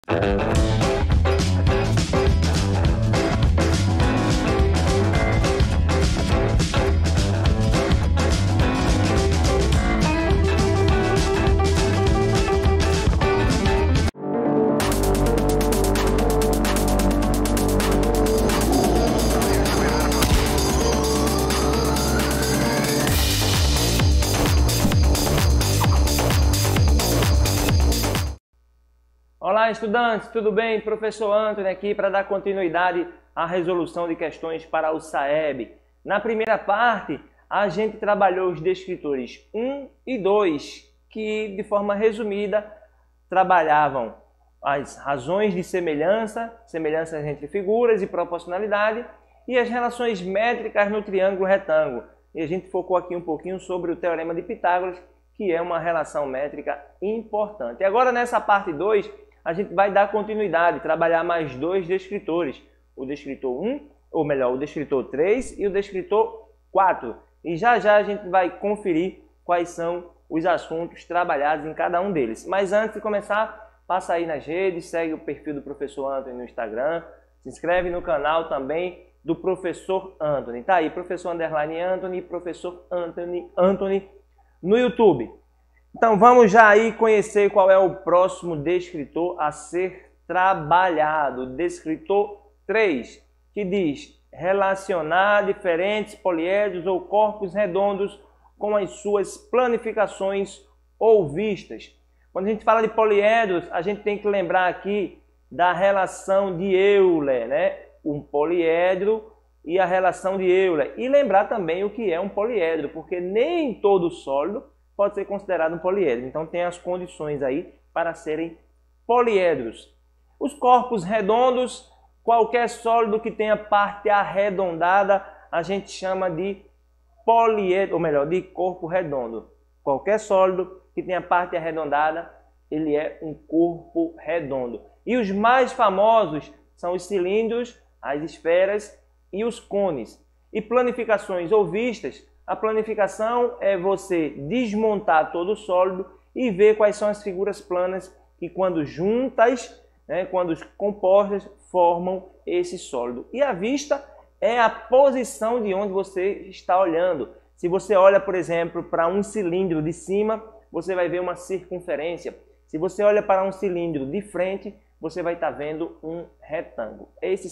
Olá, estudantes, tudo bem? Professor Antônio aqui para dar continuidade à resolução de questões para o SAEB. Na primeira parte, a gente trabalhou os descritores 1 e 2, que de forma resumida trabalhavam as razões de semelhanças entre figuras e proporcionalidade, e as relações métricas no triângulo retângulo. E a gente focou aqui um pouquinho sobre o Teorema de Pitágoras, que é uma relação métrica importante. E agora nessa parte 2, a gente vai dar continuidade, trabalhar mais dois descritores, o descritor 1, ou melhor, o descritor 3 e o descritor 4. E já já a gente vai conferir quais são os assuntos trabalhados em cada um deles. Mas antes de começar, passa aí nas redes, segue o perfil do Professor Antônio no Instagram, se inscreve no canal também do Professor Antônio. Tá aí, Professor Underline Antônio, Professor Antônio no YouTube. Então vamos já aí conhecer qual é o próximo descritor a ser trabalhado. Descritor 3, que diz relacionar diferentes poliedros ou corpos redondos com as suas planificações ou vistas. Quando a gente fala de poliedros, a gente tem que lembrar aqui da relação de Euler, né? Um poliedro e a relação de Euler. E lembrar também o que é um poliedro, porque nem todo sólido pode ser considerado um poliedro. Então tem as condições aí para serem poliedros. Os corpos redondos, qualquer sólido que tenha parte arredondada, a gente chama de poliedro, ou melhor, de corpo redondo. Qualquer sólido que tenha parte arredondada, ele é um corpo redondo. E os mais famosos são os cilindros, as esferas e os cones. E planificações ou vistas, a planificação é você desmontar todo o sólido e ver quais são as figuras planas que, quando juntas, quando compostas, formam esse sólido. E a vista é a posição de onde você está olhando. Se você olha, por exemplo, para um cilindro de cima, você vai ver uma circunferência. Se você olha para um cilindro de frente, você vai estar vendo um retângulo.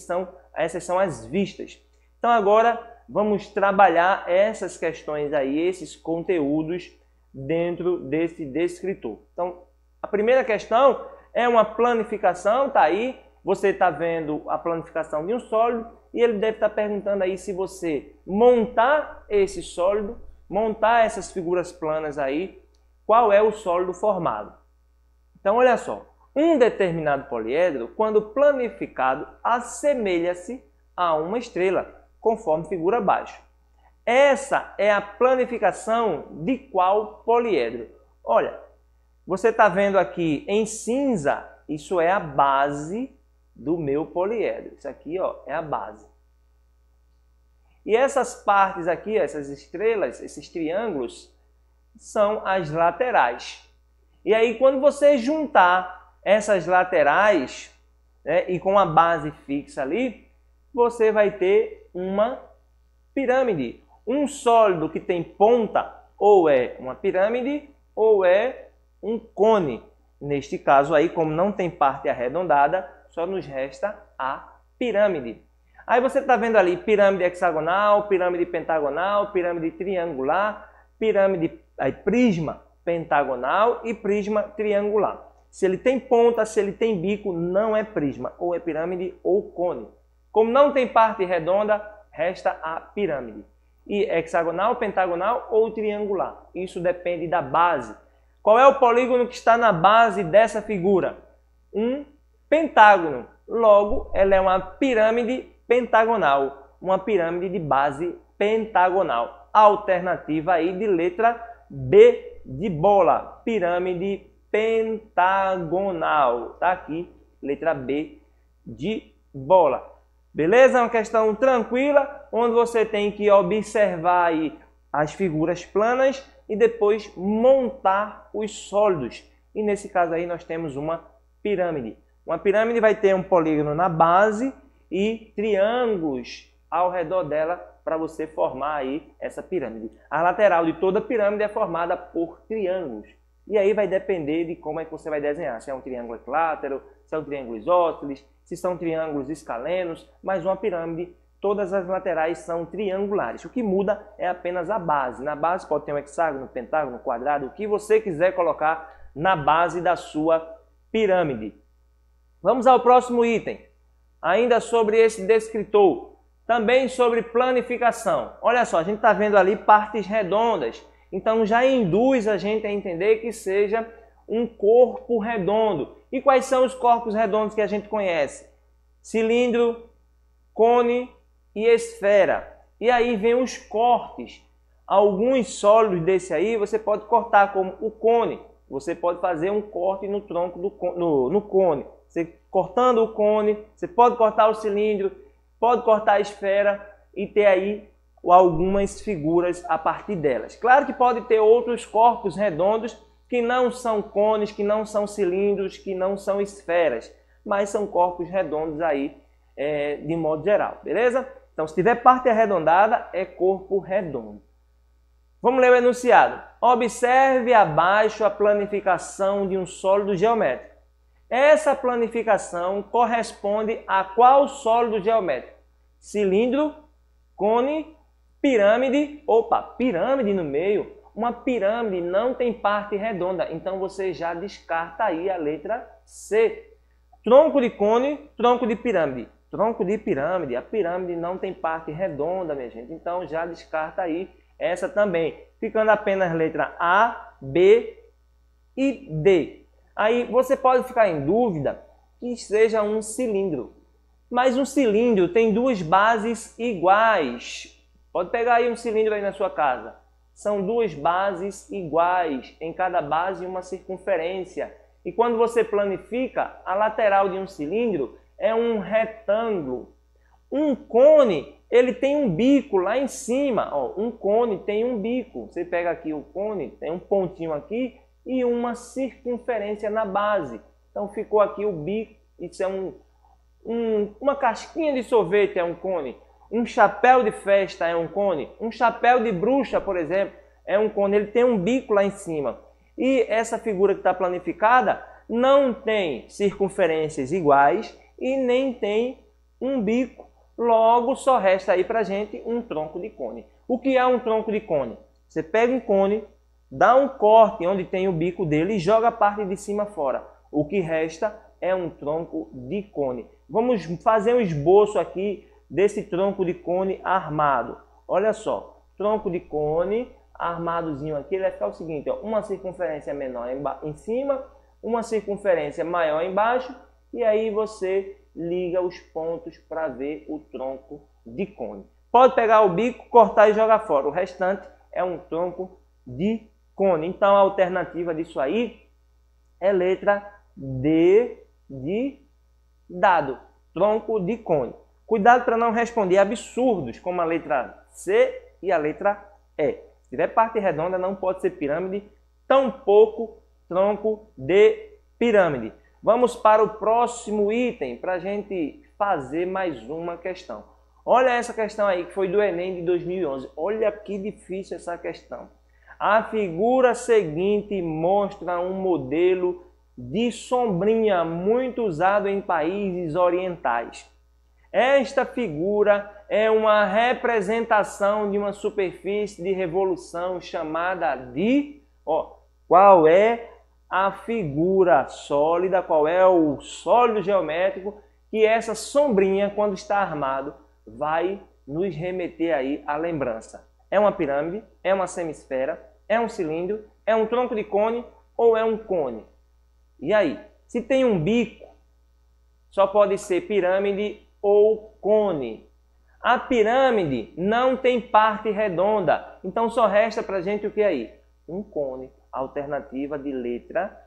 Essas são as vistas. Então agora vamos trabalhar essas questões aí, esses conteúdos dentro desse descritor. Então, a primeira questão é uma planificação, tá aí, você está vendo a planificação de um sólido e ele deve estar perguntando aí se você montar esse sólido, montar essas figuras planas aí, qual é o sólido formado. Então, olha só, um determinado poliedro, quando planificado, assemelha-se a uma estrela, conforme figura abaixo. Essa é a planificação de qual poliedro? Olha, você está vendo aqui em cinza, isso é a base do meu poliedro. Isso aqui, ó, é a base. E essas partes aqui, essas estrelas, esses triângulos, são as laterais. E aí, quando você juntar essas laterais, e com a base fixa ali, você vai ter uma pirâmide. Um sólido que tem ponta ou é uma pirâmide ou é um cone. Neste caso aí, como não tem parte arredondada, só nos resta a pirâmide. Aí você está vendo ali pirâmide hexagonal, pirâmide pentagonal, pirâmide triangular, prisma pentagonal e prisma triangular. Se ele tem ponta, se ele tem bico, não é prisma, ou é pirâmide ou cone. Como não tem parte redonda, resta a pirâmide. E hexagonal, pentagonal ou triangular. Isso depende da base. Qual é o polígono que está na base dessa figura? Um pentágono. Logo, ela é uma pirâmide pentagonal. Uma pirâmide de base pentagonal. Alternativa aí de letra B de bola. Pirâmide pentagonal. Tá aqui, letra B de bola. Beleza? É uma questão tranquila, onde você tem que observar aí as figuras planas e depois montar os sólidos. E nesse caso aí nós temos uma pirâmide. Uma pirâmide vai ter um polígono na base e triângulos ao redor dela para você formar aí essa pirâmide. A lateral de toda pirâmide é formada por triângulos. E aí vai depender de como é que você vai desenhar. Se é um triângulo equilátero, se é um triângulo isósceles, se são triângulos escalenos. Mas uma pirâmide, todas as laterais são triangulares. O que muda é apenas a base. Na base pode ter um hexágono, pentágono, quadrado, o que você quiser colocar na base da sua pirâmide. Vamos ao próximo item. Ainda sobre esse descritor. Também sobre planificação. Olha só, a gente está vendo ali partes redondas. Então já induz a gente a entender que seja um corpo redondo. E quais são os corpos redondos que a gente conhece? Cilindro, cone e esfera. E aí vem os cortes. Alguns sólidos desse aí você pode cortar, como o cone. Você pode fazer um corte no tronco no cone. Você cortando o cone, você pode cortar o cilindro, pode cortar a esfera e ter aí algumas figuras a partir delas. Claro que pode ter outros corpos redondos que não são cones, que não são cilindros, que não são esferas, mas são corpos redondos aí de modo geral, beleza? Então, se tiver parte arredondada, é corpo redondo. Vamos ler o enunciado. Observe abaixo a planificação de um sólido geométrico. Essa planificação corresponde a qual sólido geométrico? Cilindro, cone, pirâmide. Opa, pirâmide no meio. Uma pirâmide não tem parte redonda, então você já descarta aí a letra C. Tronco de cone, tronco de pirâmide. Tronco de pirâmide, a pirâmide não tem parte redonda, minha gente. Então já descarta aí essa também. Ficando apenas letra A, B e D. Aí você pode ficar em dúvida que seja um cilindro. Mas um cilindro tem duas bases iguais. Pode pegar aí um cilindro aí na sua casa. São duas bases iguais. Em cada base uma circunferência. E quando você planifica, a lateral de um cilindro é um retângulo. Um cone, ele tem um bico lá em cima. Ó, um cone tem um bico. Você pega aqui o cone, tem um pontinho aqui e uma circunferência na base. Então ficou aqui o bico. Isso é uma casquinha de sorvete é um cone. Um chapéu de festa é um cone. Um chapéu de bruxa, por exemplo, é um cone. Ele tem um bico lá em cima. E essa figura que está planificada não tem circunferências iguais e nem tem um bico. Logo, só resta aí para a gente um tronco de cone. O que é um tronco de cone? Você pega um cone, dá um corte onde tem o bico dele e joga a parte de cima fora. O que resta é um tronco de cone. Vamos fazer um esboço aqui desse tronco de cone armado. Olha só, tronco de cone armadozinho aqui, ele vai ficar o seguinte, ó, uma circunferência menor em cima, uma circunferência maior embaixo, e aí você liga os pontos para ver o tronco de cone. Pode pegar o bico, cortar e jogar fora. O restante é um tronco de cone. Então a alternativa disso aí é letra D de dado. Tronco de cone. Cuidado para não responder absurdos como a letra C e a letra E. Se tiver parte redonda, não pode ser pirâmide, tampouco tronco de pirâmide. Vamos para o próximo item para a gente fazer mais uma questão. Olha essa questão aí que foi do Enem de 2011. Olha que difícil essa questão. A figura seguinte mostra um modelo de sombrinha muito usado em países orientais. Esta figura é uma representação de uma superfície de revolução chamada de... qual é a figura sólida, qual é o sólido geométrico que essa sombrinha, quando está armado, vai nos remeter aí à lembrança. É uma pirâmide? É uma semisfera? É um cilindro? É um tronco de cone? Ou é um cone? E aí? Se tem um bico, só pode ser pirâmide ou cone. A pirâmide não tem parte redonda, então só resta para a gente o que aí? Um cone. Alternativa de letra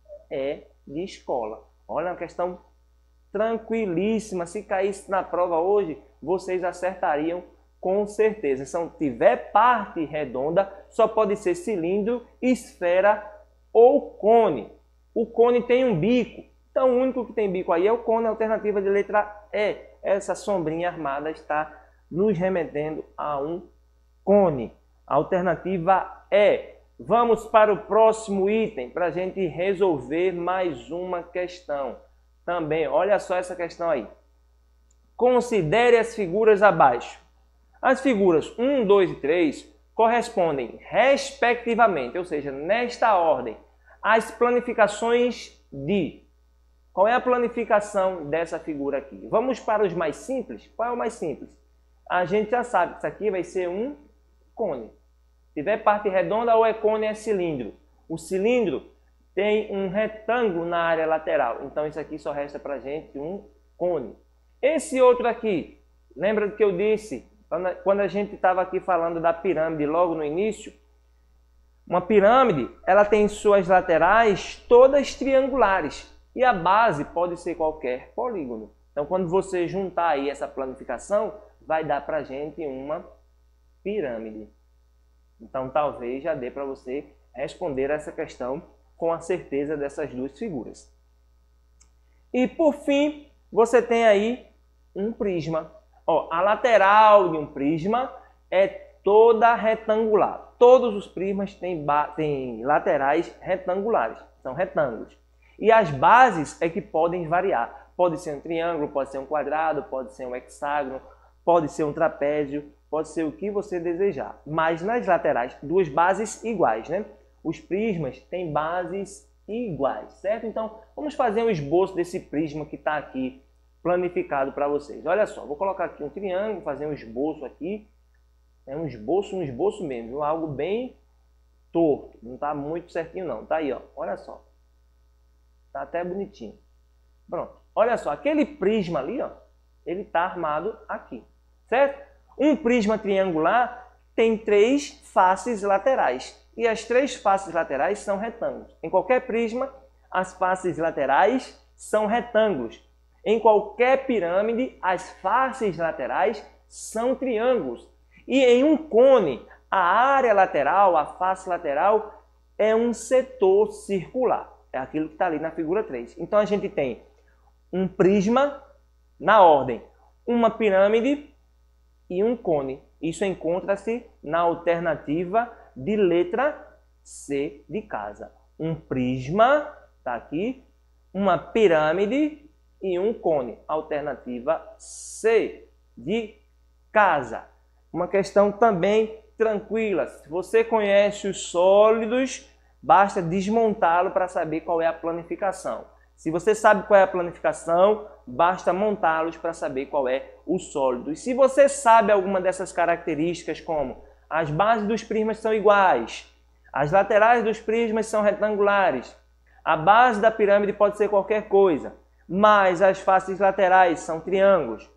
E de escola. Olha, uma questão tranquilíssima. Se caísse na prova hoje, vocês acertariam com certeza. Se não tiver parte redonda, só pode ser cilindro, esfera ou cone. O cone tem um bico. Então, o único que tem bico aí é o cone, a alternativa de letra E. Essa sombrinha armada está nos remetendo a um cone. A alternativa E. Vamos para o próximo item, para a gente resolver mais uma questão. Também, olha só essa questão aí. Considere as figuras abaixo. As figuras 1, 2 e 3 correspondem respectivamente, ou seja, nesta ordem, às planificações de... Qual é a planificação dessa figura aqui? Vamos para os mais simples. Qual é o mais simples? A gente já sabe que isso aqui vai ser um cone. Se tiver parte redonda, ou é cone ou é cilindro. O cilindro tem um retângulo na área lateral. Então, isso aqui só resta para a gente um cone. Esse outro aqui, lembra do que eu disse quando a gente estava aqui falando da pirâmide logo no início? Uma pirâmide, ela tem suas laterais todas triangulares. E a base pode ser qualquer polígono. Então, quando você juntar aí essa planificação, vai dar para a gente uma pirâmide. Então, talvez já dê para você responder essa questão com a certeza dessas duas figuras. E, por fim, você tem aí um prisma. Ó, a lateral de um prisma é toda retangular. Todos os prismas têm laterais retangulares, são retângulos. E as bases é que podem variar. Pode ser um triângulo, pode ser um quadrado, pode ser um hexágono, pode ser um trapézio, pode ser o que você desejar. Mas nas laterais, duas bases iguais, né? Os prismas têm bases iguais, certo? Então, vamos fazer um esboço desse prisma que está aqui planificado para vocês. Olha só, vou colocar aqui um triângulo, fazer um esboço aqui. É um esboço mesmo, viu? Algo bem torto. Não está muito certinho não. Tá aí, ó. Olha só. Tá até bonitinho. Pronto. Olha só, aquele prisma ali, ó, ele está armado aqui, certo? Um prisma triangular tem 3 faces laterais. E as 3 faces laterais são retângulos. Em qualquer prisma, as faces laterais são retângulos. Em qualquer pirâmide, as faces laterais são triângulos. E em um cone, a área lateral, a face lateral, é um setor circular. É aquilo que está ali na figura 3. Então, a gente tem um prisma na ordem, uma pirâmide e um cone. Isso encontra-se na alternativa de letra C de casa. Um prisma, está aqui, uma pirâmide e um cone. Alternativa C de casa. Uma questão também tranquila. Se você conhece os sólidos, basta desmontá-lo para saber qual é a planificação. Se você sabe qual é a planificação, basta montá-los para saber qual é o sólido. E se você sabe alguma dessas características, como as bases dos prismas são iguais, as laterais dos prismas são retangulares, a base da pirâmide pode ser qualquer coisa, mas as faces laterais são triângulos.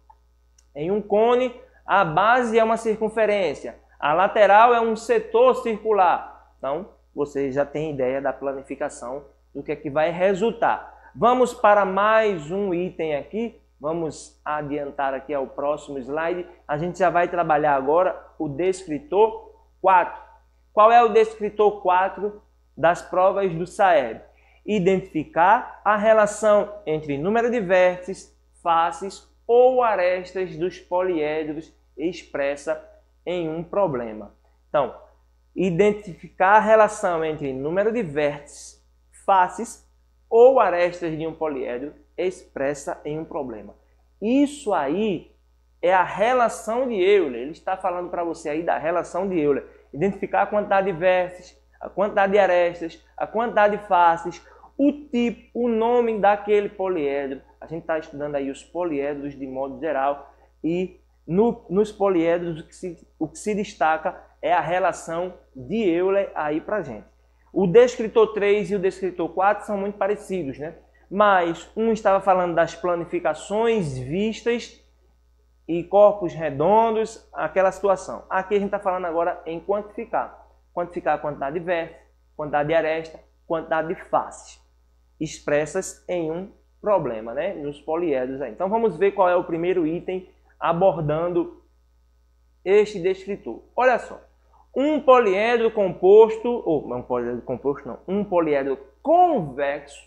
Em um cone, a base é uma circunferência, a lateral é um setor circular. Então, você já tem ideia da planificação do que é que vai resultar. Vamos para mais um item aqui. Vamos adiantar aqui ao próximo slide. A gente já vai trabalhar agora o descritor 4. Qual é o descritor 4 das provas do SAEB? Identificar a relação entre número de vértices, faces ou arestas dos poliedros expressa em um problema. Então, identificar a relação entre número de vértices, faces ou arestas de um poliedro expressa em um problema. Isso aí é a relação de Euler. Ele está falando para você aí da relação de Euler. Identificar a quantidade de vértices, a quantidade de arestas, a quantidade de faces, o tipo, o nome daquele poliedro. A gente está estudando aí os poliedros de modo geral e nos poliedros o que se destaca é a relação de Euler aí para a gente. O descritor 3 e o descritor 4 são muito parecidos, né? Mas um estava falando das planificações vistas e corpos redondos, aquela situação. Aqui a gente está falando agora em quantificar. Quantificar a quantidade de vértices, quantidade de aresta, quantidade de faces, expressas em um problema, né? Nos poliedros aí. Então vamos ver qual é o primeiro item abordando este descritor. Olha só. Um poliedro composto, ou não um poliedro composto não, um poliedro convexo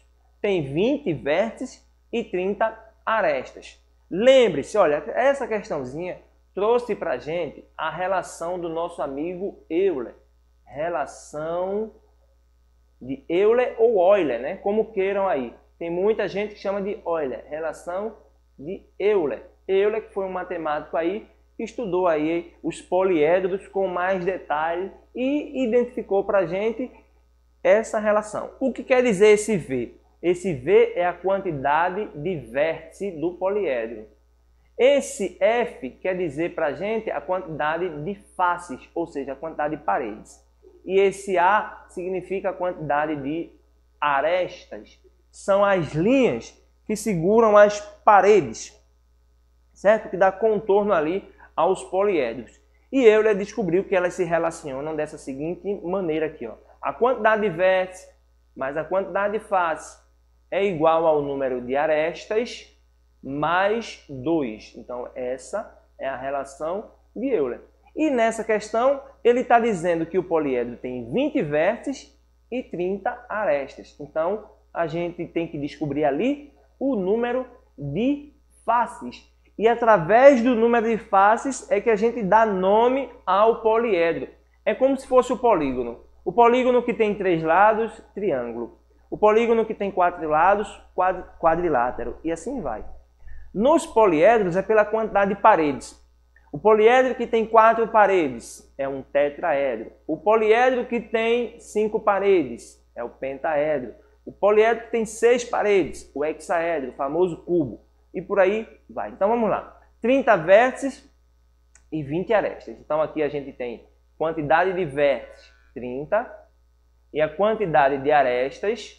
tem 20 vértices e 30 arestas. Lembre-se, olha, essa questãozinha trouxe para a gente a relação do nosso amigo Euler. Relação de Euler ou Euler, né? Como queiram aí. Tem muita gente que chama de Euler. Relação de Euler. Euler, que foi um matemático aí, que estudou aí os poliedros com mais detalhe e identificou para a gente essa relação. O que quer dizer esse V? Esse V é a quantidade de vértice do poliedro. Esse F quer dizer para a gente a quantidade de faces, ou seja, a quantidade de paredes. E esse A significa a quantidade de arestas. São as linhas que seguram as paredes, certo? Que dá contorno ali aos poliedros. E Euler descobriu que elas se relacionam dessa seguinte maneira aqui, ó. A quantidade de vértices mais a quantidade de faces é igual ao número de arestas mais 2. Então, essa é a relação de Euler. E nessa questão, ele está dizendo que o poliedro tem 20 vértices e 30 arestas. Então, a gente tem que descobrir ali o número de faces. E através do número de faces é que a gente dá nome ao poliedro. É como se fosse o polígono. O polígono que tem 3 lados, triângulo. O polígono que tem 4 lados, quadrilátero. E assim vai. Nos poliedros é pela quantidade de paredes. O poliedro que tem 4 paredes é um tetraedro. O poliedro que tem 5 paredes é o pentaedro. O poliedro que tem 6 paredes, o hexaedro, o famoso cubo. E por aí vai. Então vamos lá. 30 vértices e 20 arestas. Então aqui a gente tem quantidade de vértices 30 e a quantidade de arestas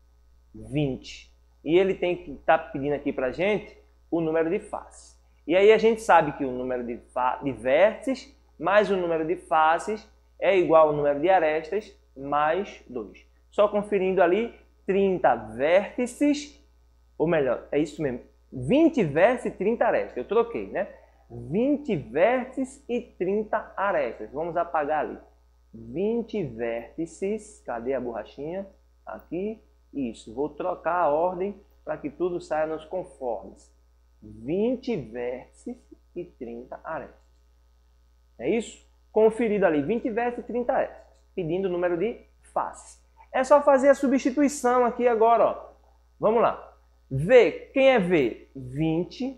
20. E ele tem que estar pedindo aqui para a gente o número de faces. E aí a gente sabe que o número de vértices mais o número de faces é igual ao número de arestas mais 2. Só conferindo ali, 30 vértices, ou melhor, é isso mesmo, 20 vértices e 30 arestas. Eu troquei, né? 20 vértices e 30 arestas. Vamos apagar ali. 20 vértices, cadê a borrachinha? Aqui, isso. Vou trocar a ordem para que tudo saia nos conformes. 20 vértices e 30 arestas. É isso? Conferido ali, 20 vértices e 30 arestas. Pedindo o número de faces. É só fazer a substituição aqui agora, ó. Vamos lá. V, quem é V? 20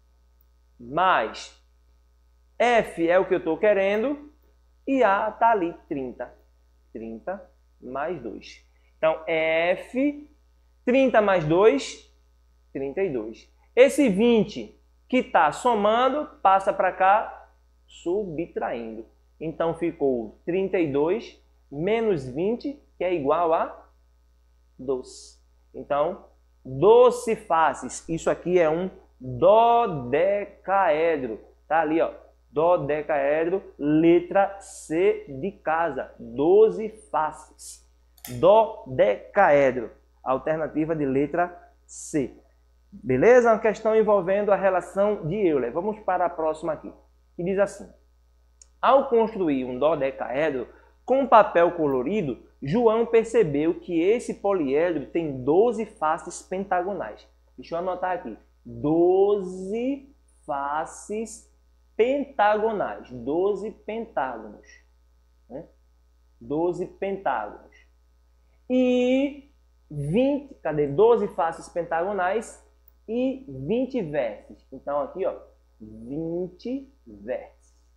mais F é o que eu estou querendo e A está ali, 30. 30 mais 2. Então, F, 30 mais 2, 32. Esse 20 que está somando, passa para cá, subtraindo. Então, ficou 32 menos 20, que é igual a 12. Então, 12 faces. Isso aqui é um dodecaedro. Tá ali, ó. Dodecaedro, letra C de casa. 12 faces. Dodecaedro. Alternativa de letra C. Beleza? Uma questão envolvendo a relação de Euler. Vamos para a próxima aqui. Que diz assim. Ao construir um dodecaedro com papel colorido, João percebeu que esse poliedro tem 12 faces pentagonais. Deixa eu anotar aqui. 12 faces pentagonais. 12 pentágonos. Né? 12 pentágonos. E 20, cadê? 12 faces pentagonais e 20 vértices. Então aqui, ó, 20 vértices.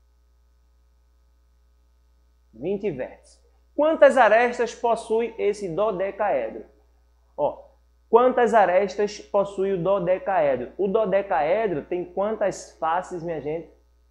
20 vértices. Quantas arestas possui esse dodecaedro? Ó, quantas arestas possui o dodecaedro? O dodecaedro tem quantas faces, minha gente?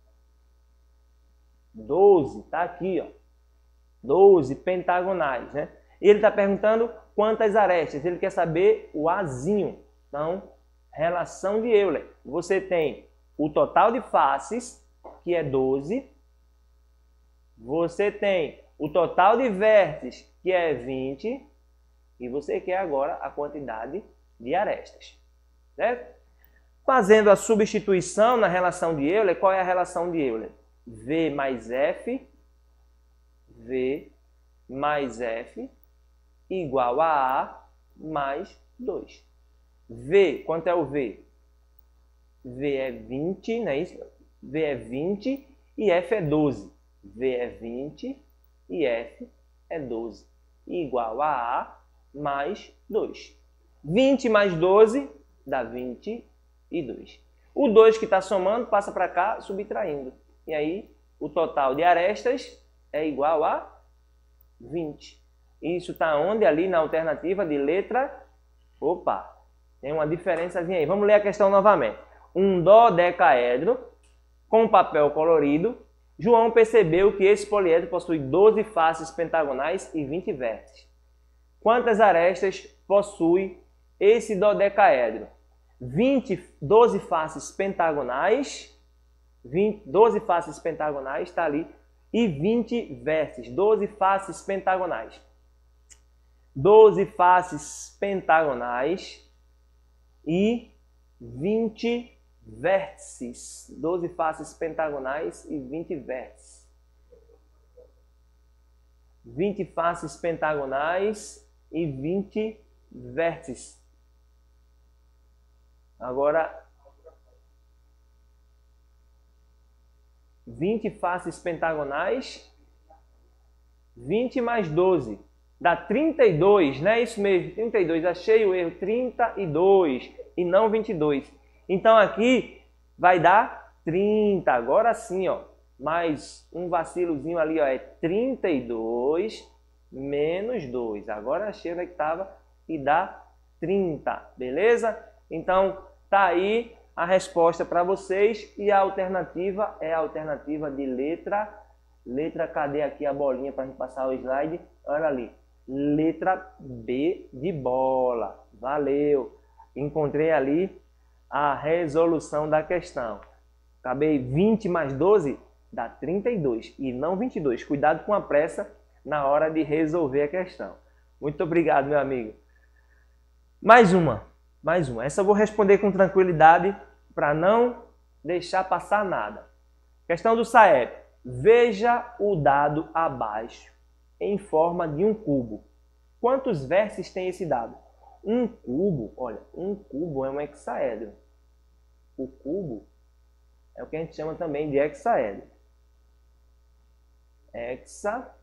12, tá aqui, ó. 12 pentagonais, né? E ele está perguntando quantas arestas. Ele quer saber o Azinho. Então, relação de Euler. Você tem o total de faces, que é 12. Você tem o total de vértices, que é 20. E você quer agora a quantidade de arestas. Certo? Fazendo a substituição na relação de Euler, qual é a relação de Euler? V mais F. V mais F igual a mais 2. V, quanto é o V? V é 20, não é isso? V é 20 e F é 12. V é 20 e F é 12. Igual a A mais 2. 20 mais 12 dá 22. O 2 que está somando passa para cá, subtraindo. E aí, o total de arestas é igual a 20. Isso está onde? Ali na alternativa de letra... Opa! Tem uma diferençazinha aí. Vamos ler a questão novamente. Um dodecaedro com papel colorido. João percebeu que esse poliedro possui 12 faces pentagonais e 20 vértices. Quantas arestas possui esse dodecaedro? 12 faces pentagonais, 12 faces pentagonais está ali, e 20 vértices, 12 faces pentagonais. 12 faces pentagonais e 20 vértices. 12 faces pentagonais e 20 vértices. 20 faces pentagonais e 20 vértices. Agora, 20 faces pentagonais, 20 mais 12, dá 32, não é isso mesmo? 32, achei o erro, 32 e não 22. Então aqui vai dar 30, agora sim, ó, mais um vacilozinho ali, ó, é 32 menos 2. Agora achei onde é que estava e dá 30, beleza? Então, tá aí a resposta para vocês e a alternativa é a alternativa de letra. Cadê aqui a bolinha para a gente passar o slide? Olha ali, letra B de bola. Valeu! Encontrei ali a resolução da questão. Acabei 20 mais 12 dá 32 e não 22. Cuidado com a pressa na hora de resolver a questão. Muito obrigado, meu amigo. Mais uma. Essa eu vou responder com tranquilidade para não deixar passar nada. Questão do SAEB. Veja o dado abaixo em forma de um cubo. Quantos vértices tem esse dado? Um cubo, olha, um cubo é um hexaedro. O cubo é o que a gente chama também de hexaedro. Hexaedro.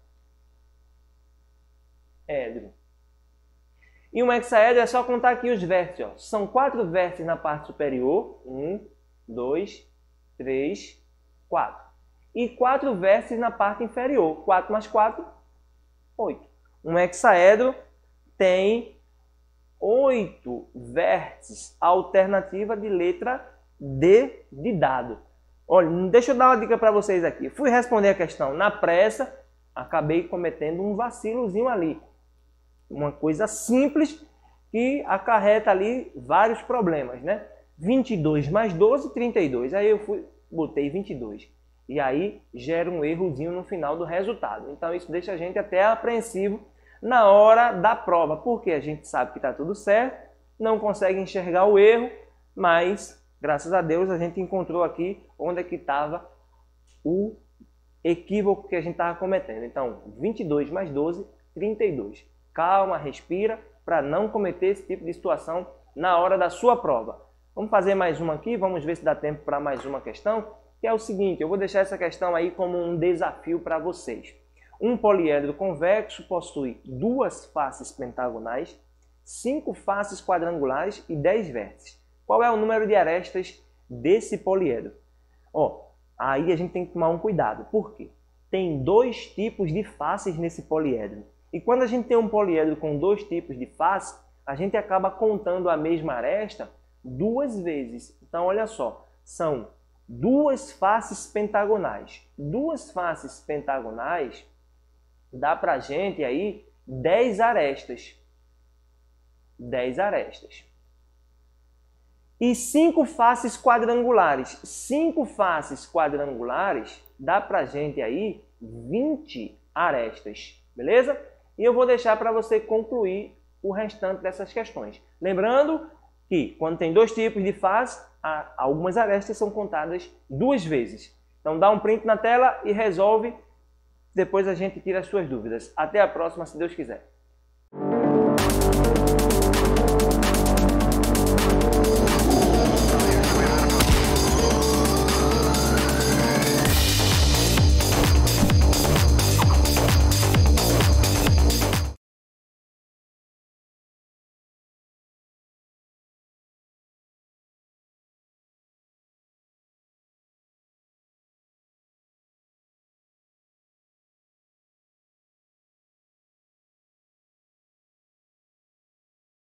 E um hexaedro é só contar aqui os vértices. Ó. São 4 vértices na parte superior. 1, 2, 3, 4. E 4 vértices na parte inferior. 4 mais 4, 8. Um hexaedro tem 8 vértices. Alternativa de letra D de dado. Olha, deixa eu dar uma dica para vocês aqui. Fui responder a questão na pressa, acabei cometendo um vacilozinho ali. Uma coisa simples que acarreta ali vários problemas, né? 22 mais 12, 32. Aí eu botei 22. E aí gera um errozinho no final do resultado. Então isso deixa a gente até apreensivo na hora da prova. Porque a gente sabe que está tudo certo, não consegue enxergar o erro, mas graças a Deus a gente encontrou aqui onde é que estava o equívoco que a gente estava cometendo. Então 22 mais 12, 32. Calma, respira, para não cometer esse tipo de situação na hora da sua prova. Vamos fazer mais uma aqui, vamos ver se dá tempo para mais uma questão, que é o seguinte, eu vou deixar essa questão aí como um desafio para vocês. Um poliedro convexo possui 2 faces pentagonais, 5 faces quadrangulares e 10 vértices. Qual é o número de arestas desse poliedro? Ó, aí a gente tem que tomar um cuidado, por quê? Tem 2 tipos de faces nesse poliedro. E quando a gente tem um poliedro com 2 tipos de face, a gente acaba contando a mesma aresta 2 vezes. Então, olha só, são 2 faces pentagonais. 2 faces pentagonais dá para a gente aí 10 arestas. 10 arestas. E 5 faces quadrangulares. 5 faces quadrangulares dá para a gente aí 20 arestas. Beleza? E eu vou deixar para você concluir o restante dessas questões. Lembrando que quando tem 2 tipos de face, algumas arestas são contadas 2 vezes. Então dá um print na tela e resolve. Depois a gente tira as suas dúvidas. Até a próxima, se Deus quiser.